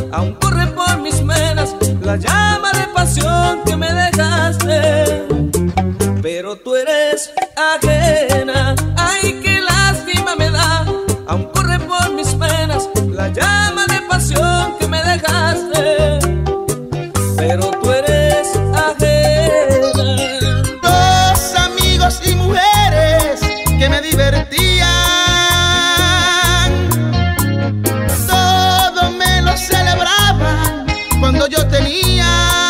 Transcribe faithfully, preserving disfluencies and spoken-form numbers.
aún corre por mis venas la llama de pasión que me dejaste. Pero tú eres ajena, ay, qué lástima me da, aún corre por mis venas la llama de pasión que me dejaste. Pero tú eres ajena. Dos amigos y mujeres que me divertían, todo me lo celebraban cuando yo tenía